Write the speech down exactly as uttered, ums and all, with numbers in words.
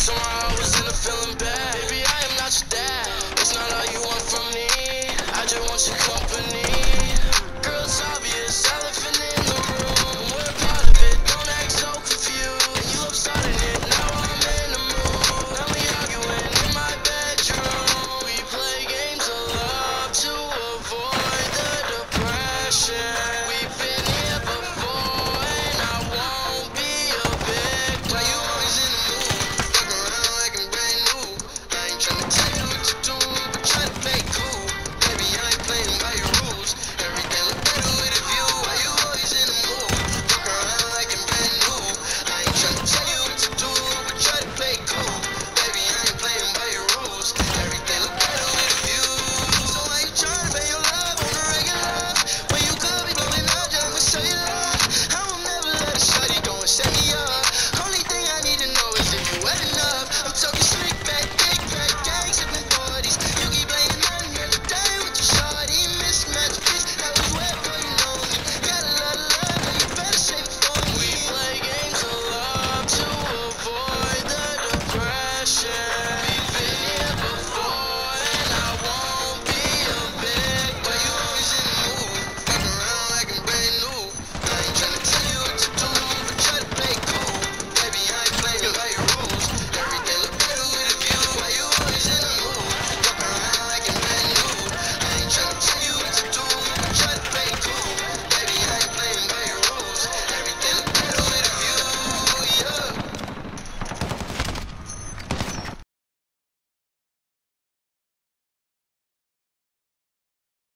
Somehow I was in a feeling bad. Baby, I am not your dad. It's not all you want from me. I just want you to come